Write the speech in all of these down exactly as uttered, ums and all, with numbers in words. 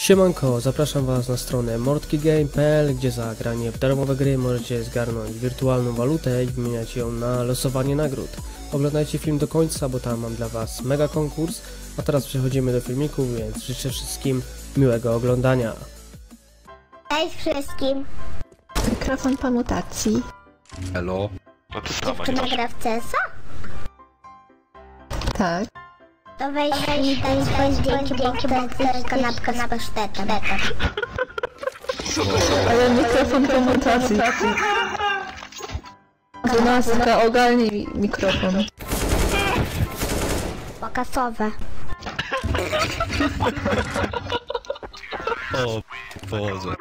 Siemanko, zapraszam was na stronę mordkigame kropka p l, gdzie za granie w darmowe gry możecie zgarnąć wirtualną walutę i wymieniać ją na losowanie nagród. Oglądajcie film do końca, bo tam mam dla was mega konkurs. A teraz przechodzimy do filmiku, więc życzę wszystkim miłego oglądania. Cześć wszystkim! Mikrofon po mutacji. Hello. No to sama Dziewczyna gra w C S a? Tak. To weź mi daj swoje zdjęcie, bo chcę kanapkę z pasztetem. Ale mikrofon po mutacji. Dwunastka, ogarnij mikrofon. Pokasowe. O Boże.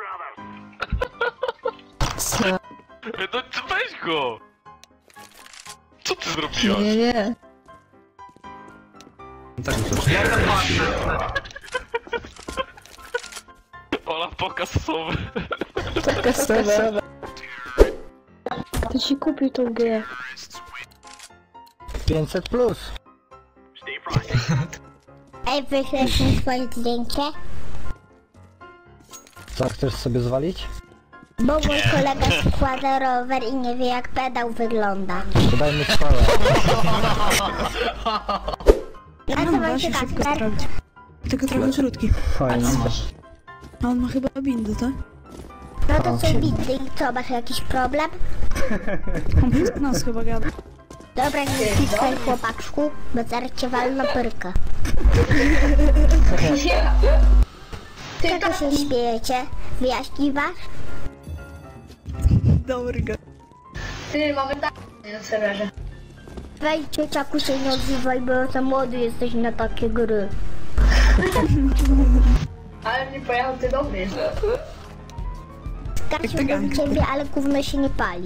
Co? No to weź go! Co ty Nie, zrobiłaś? nie, nie. Tak muszę. Ola pokasowy. Pokasowe. To ci kupił tą grę. pięćset plus. Ej, wyślesz mi swoje zdjęcie? Co, chcesz sobie zwalić? Bo mój kolega składa rower i nie wie, jak pedał wygląda. Daj mi sprawę. Nazywam się Kasper. Tylko trochę krótki. Fajnie. A on ma chyba bindy, tak? No to co widzę i co, masz jakiś problem? On bez nas chyba gada. Dobra, nie wciskaj chłopaczku, bo zaraz cię walną pyrkę. Czego się śmiejecie? Wyjaśniwasz? Dobry go. Ty, mamy tak na serwerze. Weź dzieciaku się nie odzywaj, bo za młody jesteś na takie gry. Ale mnie pojechał, ty dobry jest. Skarcił do ciebie, ale gówno się nie pali.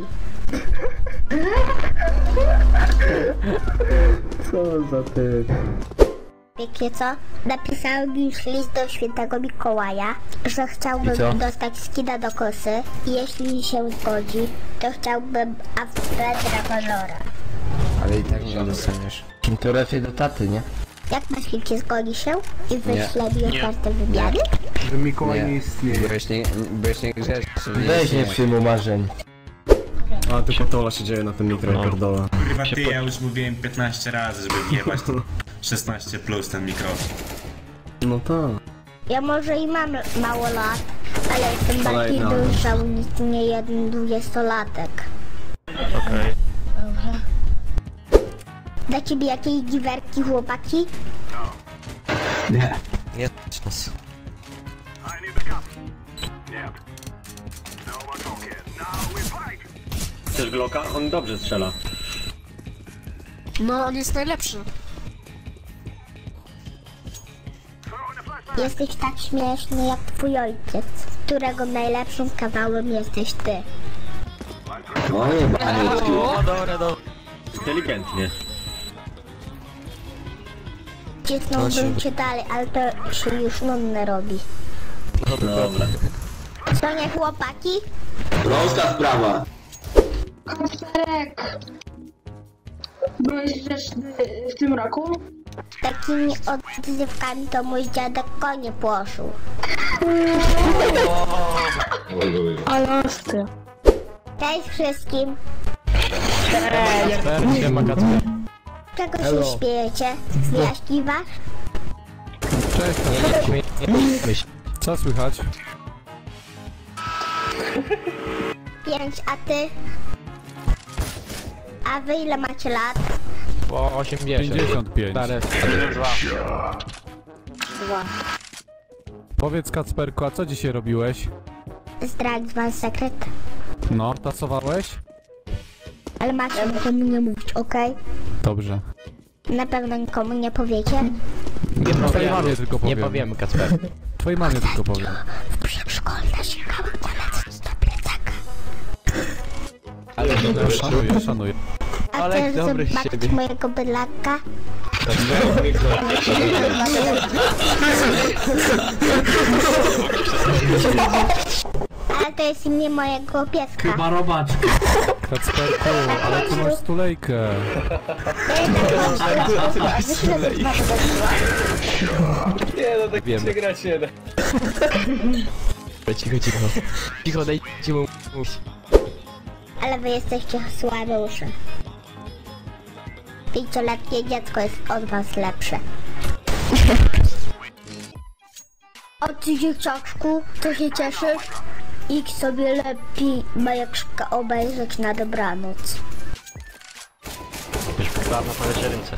Co za ty? Wiecie co? Napisałem już list do świętego Mikołaja, że chciałbym dostać skina do kosy i jeśli się zgodzi, to chciałbym Avbedra Valora. Ale i tak nie dostaniesz. To lepiej do taty, nie? Jak masz się zgodzi się i wyśle mi kartę wymiany? Że Mikołaj nie, nie istnieje. Byłeś nie, byłeś nie grzeczny. Weź nie przyjmuj marzeń. A tylko tola się dzieje na tym mikro i pierdola. Kurwa ty, ja już mówiłem piętnaście razy, żeby wjebać ten szesnaście plus ten mikrofon. No tak. Ja może i mam mało lat, ale jestem bardziej dojrzały niż nie jeden dwudziestolatek. Okej. Dla ciebie jakieś giwerki, chłopaki? Nie. Nie nas. Chcesz Glocka? On dobrze strzela. No, on jest najlepszy. Jesteś tak śmieszny jak twój ojciec, którego najlepszym kawałem jesteś ty. O nie, panie. O, dobra, dobra. Inteligentnie. Cisnąłbym cię dalej, ale to się już nudne robi. No dobra. Co nie, chłopaki? Prosta sprawa. Kasperek! Byłeś grzeczny w tym roku? Takimi odzywkami to mój dziadek konie płoszył. Ale ostry. Cześć wszystkim! Siema Kacper. Czego się śmiejecie? Wyjaśniwasz? Cześć, co słychać? Pięć, a ty? A wy ile macie lat? Po osiemdziesiąt. pięćdziesiąt pięć. Dwa. Powiedz Kacperku, a co dzisiaj robiłeś? Zdradź wam sekret. No, tasowałeś? Ale macie nikomu nie mówić, okej? Dobrze. Na pewno nikomu nie powiecie? Nie twojej mamie tylko powiem. Nie powiemy Kacper. Twojej mamie tylko powiem. W przedszkolu nasikałem koledzy do plecaka. Ale dobra, szanuję, szanuję. A chcesz zobaczyć mojego bydlaka? Ale to jest imię mojego pieska. Chyba robaczka. Kacperku, ale ty masz stulejkę. Ja Nie no, tak się grać nie da. Cicho, cicho. Cicho, dajcie mu mówić. Ale wy jesteście słabiusze. Pięcioletnie dziecko jest od was lepsze. O ty dzieciaczku, to się cieszysz? Idź sobie lepiej bajeczka obejrzeć na dobranoc. Już wygrałem na palecie ręce.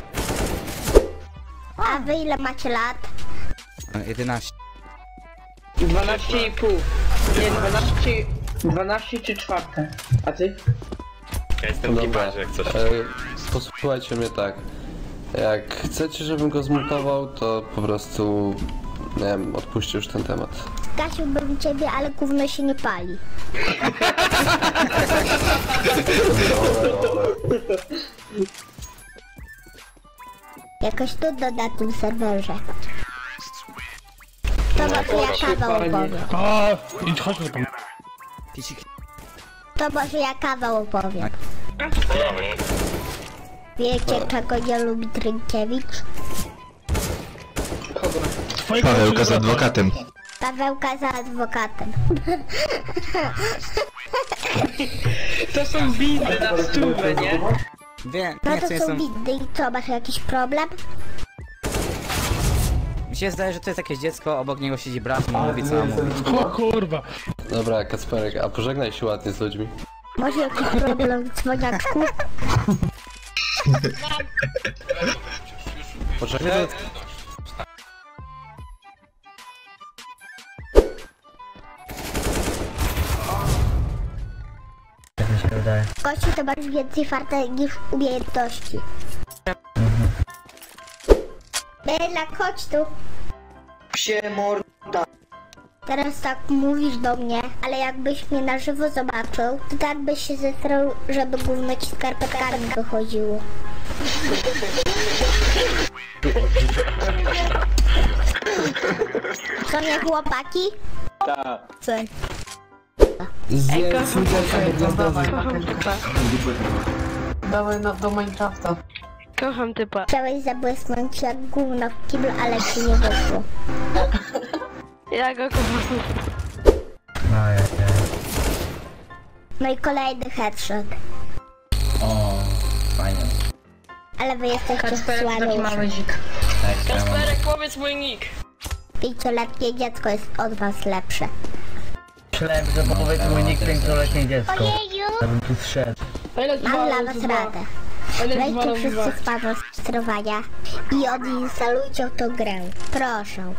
A wy ile macie lat? jedenaście. dwanaście i pół. Nie, dwanaście... dwanaście czy czwarte. A ty? Ja jestem w gibarze jak coś. E, posłuchajcie mnie tak. Jak chcecie, żebym go zmontował, to po prostu... Nie wiem, odpuśćcie już ten temat. Zgasiłbym ciebie, ale gówno się nie pali. Jakoś tu na tym serwerze. To może ja kawał opowiem. O, idź chodźmy tam. To może ja kawał opowiem. Wiecie, czego nie lubi Trynkiewicz? Pawełka z adwokatem. Pawełka za adwokatem. To są windy na stówę, nie? Wiem, No nie, to co są są... windy i co, masz jakiś problem? Mi się zdaje, że to jest jakieś dziecko, obok niego siedzi brat i mówi co on mówi. O kurwa. Dobra, Kacperek, a pożegnaj się ładnie z ludźmi. Może jakiś problem w dzwoniaczku? Poczekaj. Kości to masz więcej farta niż umiejętności. Bella, chodź tu. Psie morda. Teraz tak mówisz do mnie, ale jakbyś mnie na żywo zobaczył, to tak byś się zestrał, żeby gówno ci skarpetkami wychodziło. Co nie chłopaki? Tak. Co? Zjem sobie gwiazdowy. Dawaj na, do Minecrafta. Kocham typa. Chciałeś zabłysnąć jak gówno w kiblu, ale ci nie wyszło. Ja go kocham. No i kolejny headshot. O, fajnie. Ale wy jesteście Kacperek, taki słabi. mały dzik. Kasperek, powiedz mój nick. Pięcioletnie dziecko jest od was lepsze. Myślałem, że powiedz mój nick pięcioletnie dziecko. Ojeju! Żebym tu zszedł. Mam dla was radę. Wejdźcie wszyscy w panel sterowania i odinstalujcie tą grę. Proszę.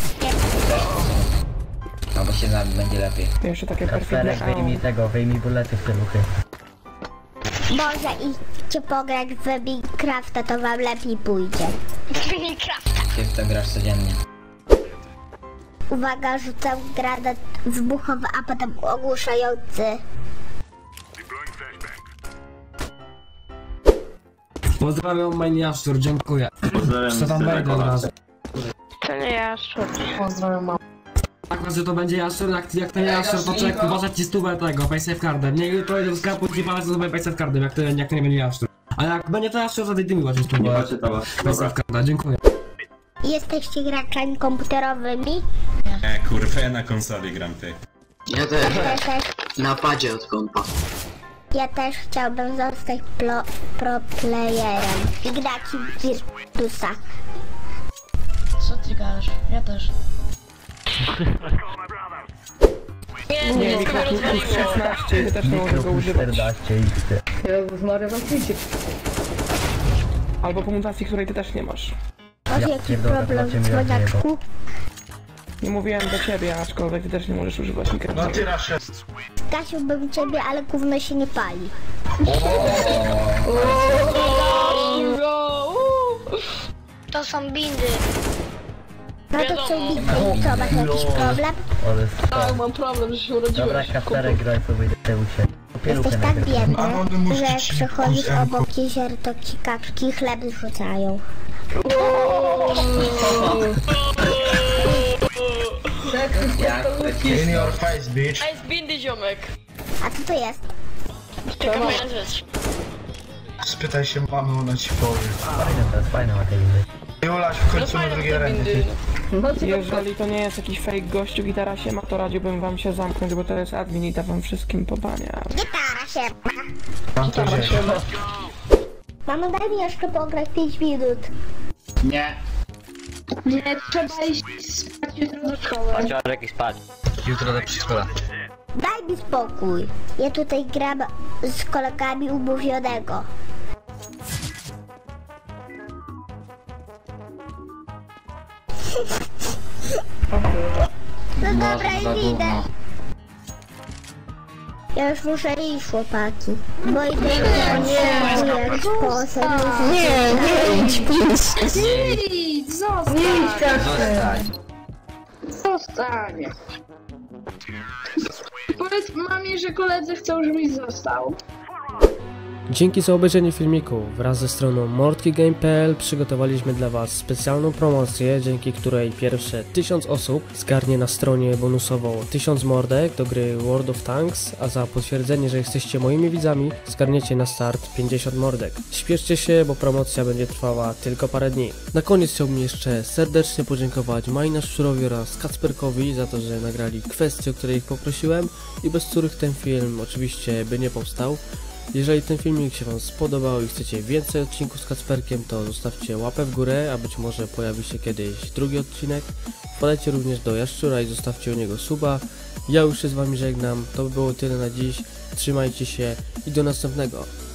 No bo się nam będzie lepiej. Jeszcze takie Kasperek, wyjmij tego, wyjmij bulety w te ruchy. Może idźcie pograć w Minecrafta, to wam lepiej pójdzie. Ty w to grasz codziennie. Uwaga, rzucam granat wybuchowy, a potem ogłuszający. Pozdrawiam, main Jaszczur, dziękuję. Pozdrawiam. Co tam wejdę od razu. To nie Jaszczur. Pozdrawiam mamę. Tak, że to będzie Jaszczur, jak, jak ten Jaszczur, to czek, uważać ci stówę tego, paysafe cardem. Nie jutro idę do sklepu i palę sobie paysafe cardem, jak to, jak to nie będzie Jaszczur. A jak będzie to Jaszczur, to ty mi właśnie stówę. Paysafe carda, dziękuję. Jesteście graczami komputerowymi? E, kurwa, ja na konsoli gram, ty. Ja też. Ja też, Na padzie od kompa. ja też chciałbym zostać pro, pro playerem i grać w Virtusa. Co ty gadasz? Ja też. Nie, nie, nie, nie, szesnaście, ja też nie mogę go używać. czternaście X. Jezus Maria, zamknijcie. Albo po mutacji, której ty też nie masz. Masz jakiś problem w dzwoniaczku? Nie mówiłem do ciebie, aczkolwiek ty też nie możesz używać mikrofonu. Zgasiłbym ciebie, ale gówno się nie pali. To są bindy. No to są bindy i co, masz jakiś problem? Ale Tak, mam problem, że się urodziłeś. dobra, Kasperek, graj sobie te ucie. Jesteś tak biedny, że jak przechodzisz obok jezior, to ci kaczki chleb rzucają. In your face, bitch. A jest bindy, ziomek. A co to jest? Taka moja rzecz. Spytaj się mamy, ona ci powie. Fajne to jest, fajne ma tej windy. Julaś w końcu na drugie ręce. Jeżeli to nie jest jakiś fake gościu gitara siema, to radziłbym wam się zamknąć, bo to jest admin i da wam wszystkim pobania. Gitara się. Mam to wziąć. Mamo, daj mi jeszcze pograć pięć minut. Nie. Nie, trzeba iść spać jutro do szkoły. Chodź, jakiś spać. Jutro do przedszkola. Daj mi spokój. Ja tutaj gram z kolegami umówionego. No dobra, i idę. Ja już muszę iść, chłopaki. Bo i to nie jak sposób. Nie, nie idź, please. Idź, zostań. Zostań. Zostań. Powiedz mamie, że koledzy chcą, żebyś został. Dzięki za obejrzenie filmiku. Wraz ze stroną mordkigame kropka p l przygotowaliśmy dla Was specjalną promocję, dzięki której pierwsze tysiąc osób zgarnie na stronie bonusowo tysiąc mordek do gry World of Tanks, a za potwierdzenie, że jesteście moimi widzami, zgarniecie na start pięćdziesiąt mordek. Śpieszcie się, bo promocja będzie trwała tylko parę dni. Na koniec chciałbym jeszcze serdecznie podziękować Majna Szczurowi oraz Kacperkowi za to, że nagrali kwestie, o które ich poprosiłem i bez których ten film oczywiście by nie powstał. Jeżeli ten filmik się Wam spodobał i chcecie więcej odcinków z Kacperkiem, to zostawcie łapę w górę, a być może pojawi się kiedyś drugi odcinek. Wpadajcie również do Jaszczura i zostawcie u niego suba. Ja już się z Wami żegnam, to by było tyle na dziś, trzymajcie się i do następnego.